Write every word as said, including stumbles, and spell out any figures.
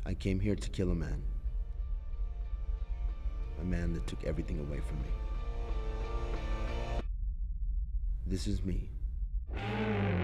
I came here to kill a man. A man that took everything away from me. This is me.